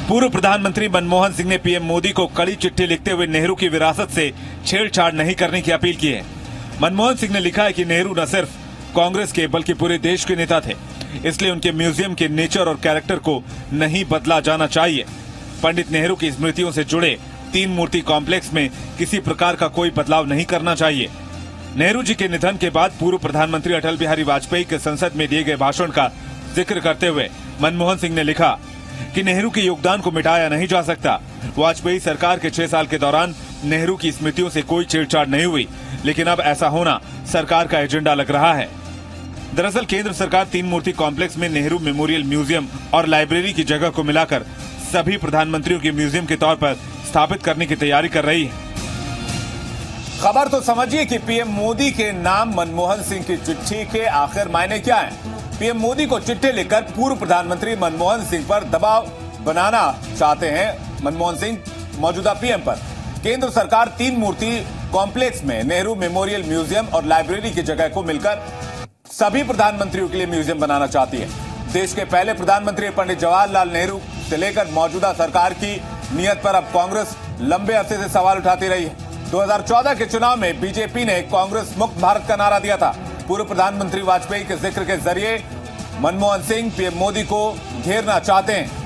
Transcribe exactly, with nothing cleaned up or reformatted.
पूर्व प्रधानमंत्री मनमोहन सिंह ने पीएम मोदी को कड़ी चिट्ठी लिखते हुए नेहरू की विरासत से छेड़छाड़ नहीं करने की अपील की है। मनमोहन सिंह ने लिखा है कि नेहरू न सिर्फ कांग्रेस के बल्कि पूरे देश के नेता थे, इसलिए उनके म्यूजियम के नेचर और कैरेक्टर को नहीं बदला जाना चाहिए। पंडित नेहरू की स्मृतियों से जुड़े तीन मूर्ति कॉम्प्लेक्स में किसी प्रकार का कोई बदलाव नहीं करना चाहिए। नेहरू जी के निधन के बाद पूर्व प्रधानमंत्री अटल बिहारी वाजपेयी के संसद में दिए गए भाषण का जिक्र करते हुए मनमोहन सिंह ने लिखा कि नेहरू के योगदान को मिटाया नहीं जा सकता। वाजपेयी सरकार के छह साल के दौरान नेहरू की स्मृतियों से कोई छेड़छाड़ नहीं हुई, लेकिन अब ऐसा होना सरकार का एजेंडा लग रहा है। दरअसल केंद्र सरकार तीन मूर्ति कॉम्प्लेक्स में नेहरू मेमोरियल म्यूजियम और लाइब्रेरी की जगह को मिलाकर सभी प्रधानमंत्रियों के म्यूजियम के तौर पर स्थापित करने की तैयारी कर रही है। खबर तो समझिए कि पीएम मोदी के नाम मनमोहन सिंह की चिट्ठी के आखिर मायने क्या हैं? पीएम मोदी को चिट्ठी लिखकर पूर्व प्रधानमंत्री मनमोहन सिंह पर दबाव बनाना चाहते हैं। मनमोहन सिंह मौजूदा पीएम पर केंद्र सरकार तीन मूर्ति कॉम्प्लेक्स में नेहरू मेमोरियल म्यूजियम और लाइब्रेरी की जगह को मिलकर सभी प्रधानमंत्रियों के लिए म्यूजियम बनाना चाहती है। देश के पहले प्रधानमंत्री पंडित जवाहरलाल नेहरू से लेकर मौजूदा सरकार की नीयत पर अब कांग्रेस लंबे अरसे से सवाल उठाती रही है। दो हज़ार चौदह के चुनाव में बीजेपी ने कांग्रेस मुक्त भारत का नारा दिया था। पूर्व प्रधानमंत्री वाजपेयी के जिक्र के जरिए मनमोहन सिंह पीएम मोदी को घेरना चाहते हैं।